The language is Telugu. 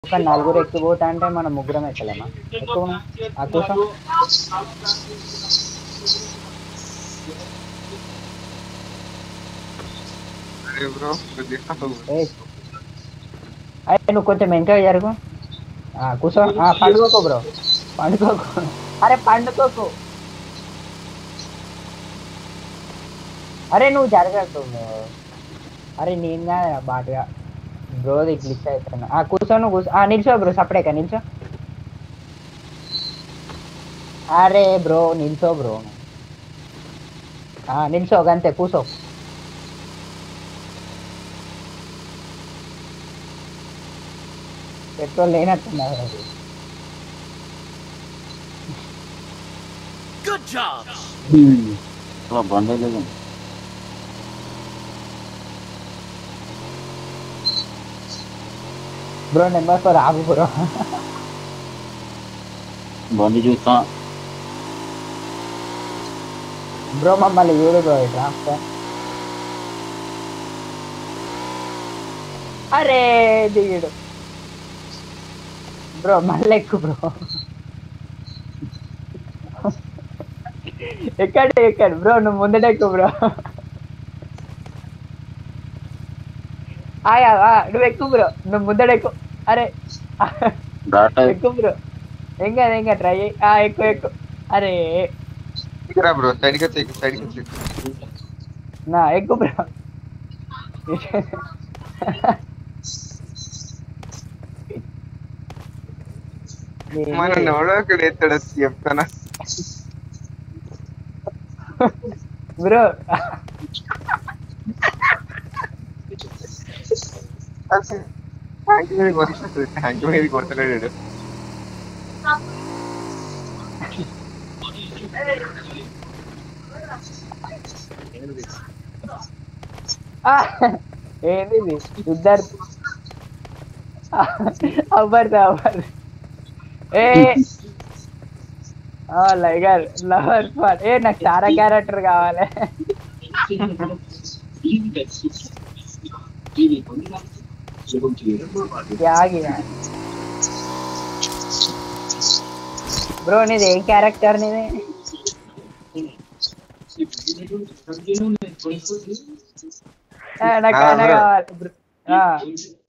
ఒక నలుగురు ఎక్కిపోతా అంటే మనం ముగ్గురం ఎక్కలేమా ఎక్కువ ఆ కోసం అరే బ్రో ఏ అరే నువ్వు కొంచెం వెనక జరుగు కూర్చో పండుకోకు బ్రో పండుకోకు అరే పండుకోకు అరే నువ్వు జరగద్దు అరే నేను కాదు బాటుగా బ్రోది గ్లిచ్ అవుతున్నా కూర్చో నువ్వు కూర్చో నిల్చో బ్రో సపరేక నిల్చో అరే బ్రో నిల్చో బ్రో నిల్చో అంతే కూర్చో పెట్రోల్ లేనట్టున్నారు అది Good job. బండి లేదు బ్రో నెంబర్ 4 ఆగు బ్రో బండి చూస్తా బ్రో మమ్మల్ని చూడు బ్రో ఇట్లా అరే దిగుడు బ్రో మళ్ళీ ఎక్కువ బ్రో ఎక్కడ బ్రో నువ్వు ముందట ఎక్కువ బ్రో నువ్వు ఎక్కువ బ్రో నువ్వు ముందట ఎక్కువ అరే ఎక్కువ బ్రో ఇంకా ట్రై ఎక్కువ అరే బ్రో సైడ్కి నా ఎక్కువ బ్రో మన నోడక్కడ ఎత్తాడు చెప్తానా బ్రో ట్యాంక్ మీద కొడతలేడు ఏంది ఇద్దరు అవ్వరు ఏ లైగర్ లవర్ స్పాట్ నాకు చాలా క్యారెక్టర్ కావాలి బ్రో నీది ఏం క్యారెక్టర్ నీది నాకు కావాలి